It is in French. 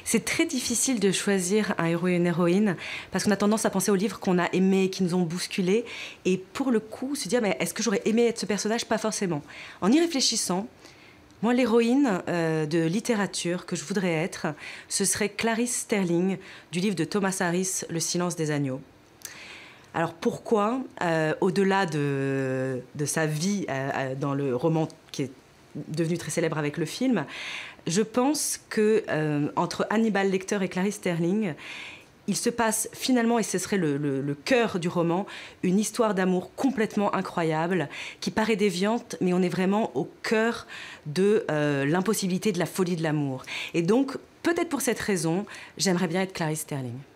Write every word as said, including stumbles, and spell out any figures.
C'est très difficile de choisir un héros et une héroïne parce qu'on a tendance à penser aux livres qu'on a aimés, qui nous ont bousculés. Et pour le coup, se dire, mais est-ce que j'aurais aimé être ce personnage? Pas forcément. En y réfléchissant, moi, l'héroïne euh, de littérature que je voudrais être, ce serait Clarice Sterling, du livre de Thomas Harris, Le silence des agneaux. Alors pourquoi, euh, au-delà de, de sa vie euh, dans le roman qui est devenu très célèbre avec le film, je pense que euh, entre Hannibal Lecter et Clarice Sterling, il se passe finalement, et ce serait le, le, le cœur du roman, une histoire d'amour complètement incroyable, qui paraît déviante, mais on est vraiment au cœur de euh, l'impossibilité de la folie de l'amour. Et donc, peut-être pour cette raison, j'aimerais bien être Clarice Sterling.